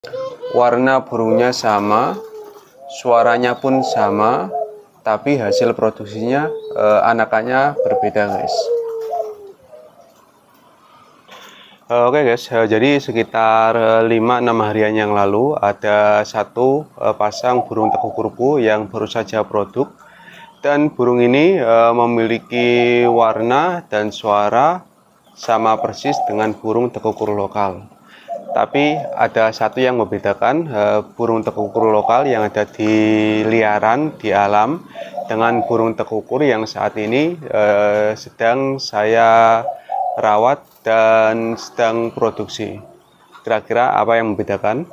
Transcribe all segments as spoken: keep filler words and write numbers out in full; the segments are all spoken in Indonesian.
warna burungnya sama, suaranya pun sama, tapi hasil produksinya eh, anakannya berbeda, guys. Oke guys, jadi sekitar lima enam harian yang lalu ada satu pasang burung tekukurku yang baru saja produk, dan burung ini memiliki warna dan suara sama persis dengan burung tekukur lokal. Tapi ada satu yang membedakan burung tekukur lokal yang ada di liaran, di alam, dengan burung tekukur yang saat ini sedang saya rawat dan sedang produksi. Kira-kira apa yang membedakan?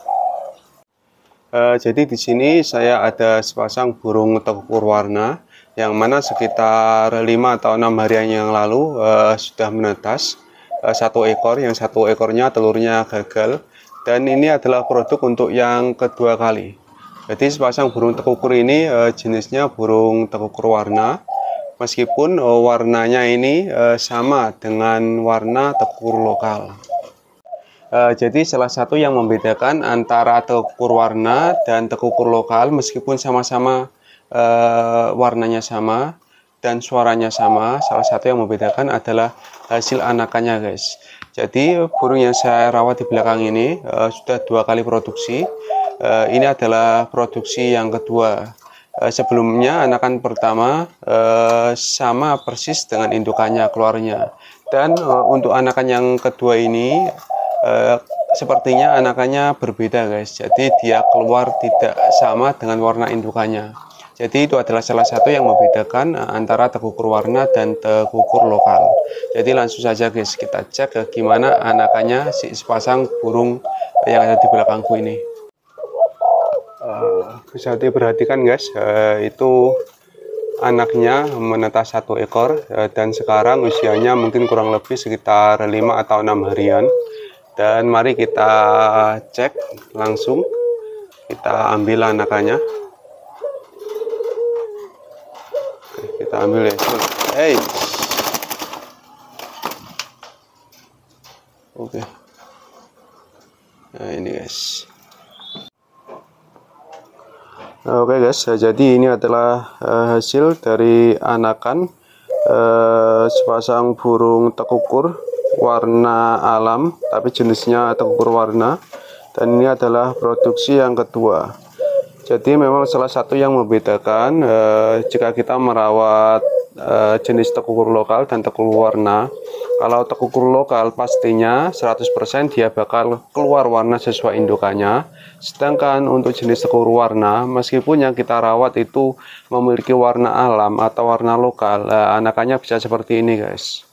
Uh, jadi di sini saya ada sepasang burung tekukur warna yang mana sekitar lima atau enam harian yang lalu uh, sudah menetas uh, satu ekor, yang satu ekornya telurnya gagal, dan ini adalah produk untuk yang kedua kali. Jadi sepasang burung tekukur ini uh, jenisnya burung tekukur warna. Meskipun uh, warnanya ini uh, sama dengan warna tekukur lokal. Uh, jadi salah satu yang membedakan antara tekukur warna dan tekukur lokal, meskipun sama-sama uh, warnanya sama dan suaranya sama, salah satu yang membedakan adalah hasil anakannya, guys. Jadi burung yang saya rawat di belakang ini uh, sudah dua kali produksi. Uh, ini adalah produksi yang kedua. Sebelumnya anakan pertama eh, sama persis dengan indukannya keluarnya, dan eh, untuk anakan yang kedua ini eh, sepertinya anakannya berbeda, guys. Jadi dia keluar tidak sama dengan warna indukannya. Jadi itu adalah salah satu yang membedakan antara tekukur warna dan tekukur lokal. Jadi langsung saja, guys, kita cek ke gimana anakannya si sepasang burung yang ada di belakangku ini. Uh, bisa diperhatikan, guys, uh, itu anaknya menetas satu ekor, uh, dan sekarang usianya mungkin kurang lebih sekitar lima atau enam harian. Dan mari kita cek langsung, kita ambil anakannya. Oke, kita ambil ya. Hey. Oke. Nah ini, guys. Oke, guys, jadi ini adalah uh, hasil dari anakan uh, sepasang burung tekukur warna alam, tapi jenisnya tekukur warna, dan ini adalah produksi yang kedua. Jadi memang salah satu yang membedakan uh, jika kita merawat uh, jenis tekukur lokal dan tekukur warna. Kalau tekukur lokal pastinya seratus persen dia bakal keluar warna sesuai indukannya. Sedangkan untuk jenis tekukur warna, meskipun yang kita rawat itu memiliki warna alam atau warna lokal, eh, anakannya bisa seperti ini, guys.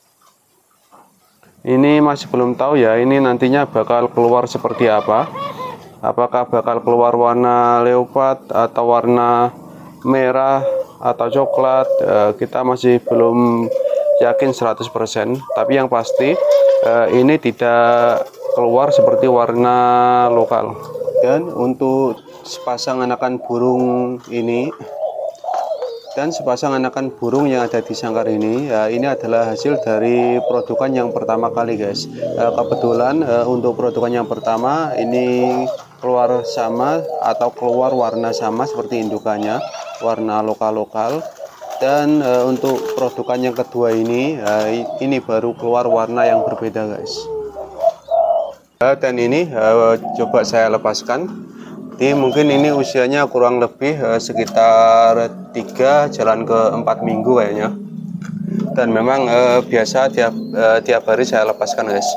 Ini masih belum tahu ya, ini nantinya bakal keluar seperti apa. Apakah bakal keluar warna leopard atau warna merah atau coklat, eh, kita masih belum yakin seratus persen, tapi yang pasti eh, ini tidak keluar seperti warna lokal. Dan untuk sepasang anakan burung ini dan sepasang anakan burung yang ada di sangkar ini, ya, ini adalah hasil dari produkan yang pertama kali, guys. Eh, kebetulan eh, untuk produkan yang pertama ini keluar sama atau keluar warna sama seperti indukannya, warna lokal-lokal. Dan e, untuk produkan yang kedua ini, e, ini baru keluar warna yang berbeda, guys. E, dan ini e, coba saya lepaskan. Jadi mungkin ini usianya kurang lebih e, sekitar tiga jalan ke empat minggu kayaknya. Dan memang e, biasa tiap e, tiap hari saya lepaskan, guys.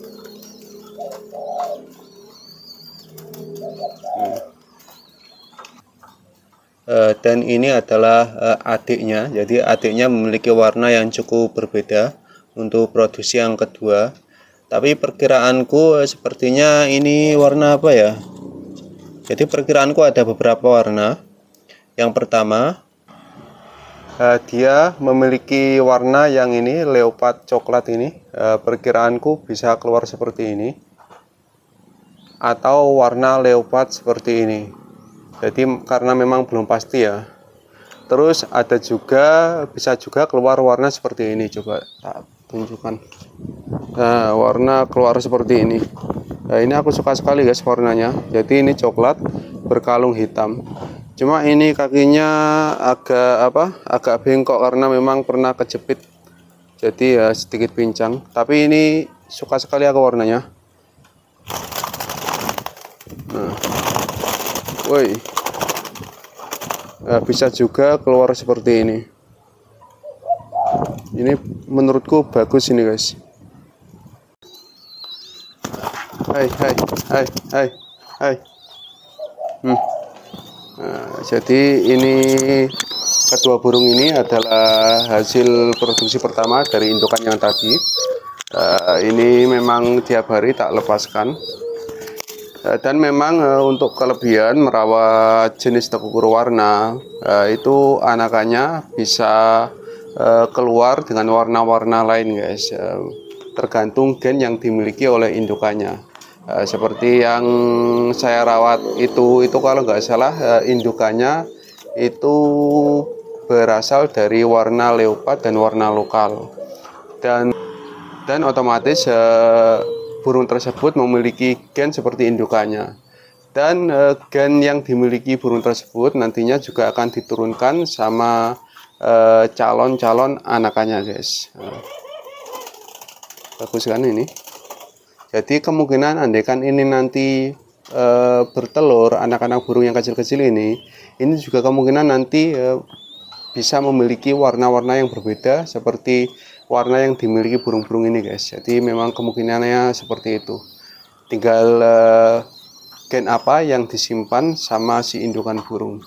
Uh, dan ini adalah uh, adiknya. Jadi adiknya memiliki warna yang cukup berbeda untuk produksi yang kedua. Tapi perkiraanku uh, sepertinya ini warna apa ya? Jadi perkiraanku ada beberapa warna. Yang pertama, uh, dia memiliki warna yang ini leopard coklat ini. Uh, perkiraanku bisa keluar seperti ini, atau warna leopard seperti ini. Jadi karena memang belum pasti ya. Terus ada juga, bisa juga keluar warna seperti ini. Coba tak tunjukkan. Nah, warna keluar seperti ini. Nah, ini aku suka sekali guys warnanya. Jadi ini coklat berkalung hitam. Cuma ini kakinya agak apa? Agak bengkok karena memang pernah kejepit. Jadi ya sedikit pincang. Tapi ini suka sekali aku warnanya. Nah, woi, nah, bisa juga keluar seperti ini. Ini menurutku bagus ini guys. Hai, hai, hai, hai, hai. Hmm. Nah, jadi ini kedua burung ini adalah hasil produksi pertama dari indukan yang tadi. Uh, ini memang tiap hari tak lepaskan. Uh, dan memang uh, untuk kelebihan merawat jenis tekukur warna, uh, itu anakannya bisa uh, keluar dengan warna-warna lain guys. Uh, tergantung gen yang dimiliki oleh indukannya. Uh, seperti yang saya rawat itu, itu kalau nggak salah uh, indukannya itu berasal dari warna leopard dan warna lokal, dan dan otomatis uh, burung tersebut memiliki gen seperti indukannya, dan uh, gen yang dimiliki burung tersebut nantinya juga akan diturunkan sama calon-calon uh, anakannya guys. Uh, bagus kan ini. Jadi kemungkinan andaikan ini nanti e, bertelur anak-anak burung yang kecil-kecil ini, ini juga kemungkinan nanti e, bisa memiliki warna-warna yang berbeda seperti warna yang dimiliki burung-burung ini guys. Jadi memang kemungkinannya seperti itu. Tinggal e, gen apa yang disimpan sama si indukan burung.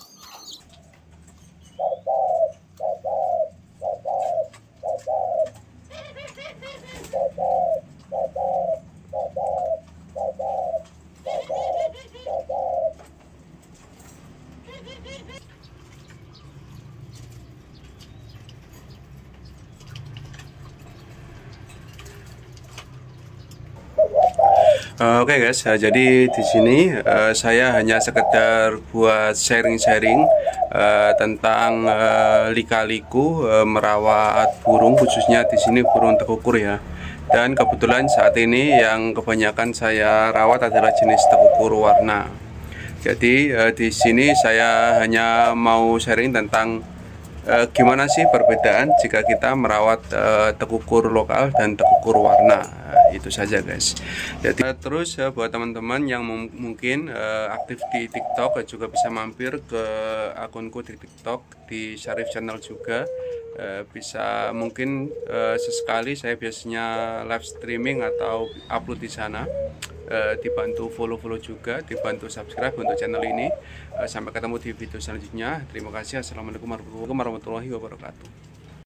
Uh, Oke okay guys, uh, jadi di sini uh, saya hanya sekedar buat sharing-sharing uh, tentang uh, lika-liku uh, merawat burung, khususnya di sini burung tekukur ya. Dan kebetulan saat ini yang kebanyakan saya rawat adalah jenis tekukur warna. Jadi uh, di sini saya hanya mau sharing tentang Uh, gimana sih perbedaan jika kita merawat uh, tekukur lokal dan tekukur warna. Uh, itu saja guys. Jadi uh, terus uh, buat teman-teman yang mungkin uh, aktif di TikTok uh, juga bisa mampir ke akunku di TikTok di Syarif Channel juga. Uh, bisa mungkin uh, sesekali saya biasanya live streaming atau upload di sana. Uh, dibantu follow-follow juga, dibantu subscribe untuk channel ini. Uh, sampai ketemu di video selanjutnya. Terima kasih. Assalamualaikum warahmatullahi wabarakatuh.